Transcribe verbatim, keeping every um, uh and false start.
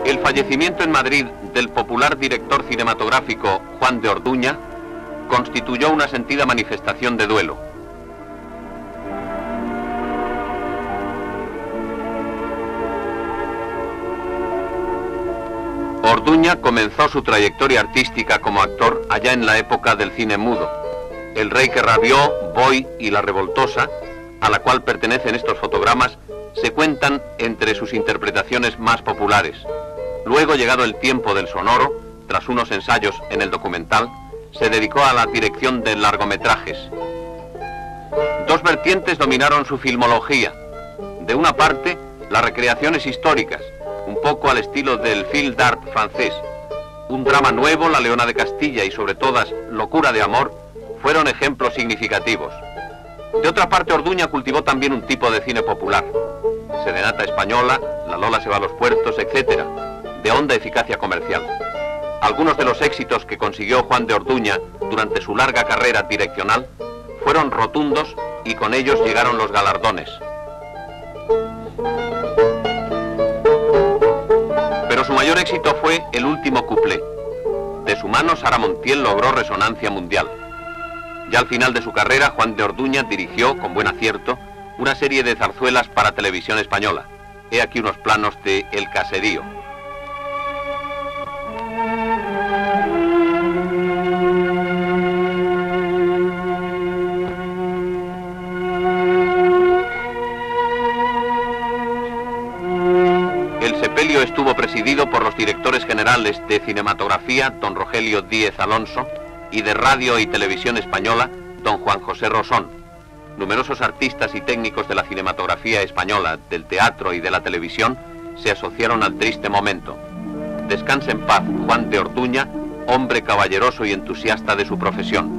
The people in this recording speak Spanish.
El fallecimiento en Madrid del popular director cinematográfico Juan de Orduña constituyó una sentida manifestación de duelo. Orduña comenzó su trayectoria artística como actor allá en la época del cine mudo. El rey que rabió, Boy y La revoltosa, a la cual pertenecen estos fotogramas, se cuentan entre sus interpretaciones más populares. Luego, llegado el tiempo del sonoro, tras unos ensayos en el documental, se dedicó a la dirección de largometrajes. Dos vertientes dominaron su filmología. De una parte, las recreaciones históricas, un poco al estilo del film d'art francés. Un drama nuevo, La Leona de Castilla y sobre todas, Locura de amor, fueron ejemplos significativos. De otra parte, Orduña cultivó también un tipo de cine popular. Serenata española, La Lola se va a los puertos, etcétera, de honda eficacia comercial. Algunos de los éxitos que consiguió Juan de Orduña durante su larga carrera direccional fueron rotundos y con ellos llegaron los galardones. Pero su mayor éxito fue El último cuplé. De su mano, Sara Montiel logró resonancia mundial. Ya al final de su carrera, Juan de Orduña dirigió, con buen acierto, una serie de zarzuelas para televisión española. He aquí unos planos de El caserío. El sepelio estuvo presidido por los directores generales de Cinematografía, don Rogelio Díez Alonso, y de Radio y Televisión Española, don Juan José Rosón. Numerosos artistas y técnicos de la cinematografía española, del teatro y de la televisión se asociaron al triste momento. Descanse en paz Juan de Orduña, hombre caballeroso y entusiasta de su profesión.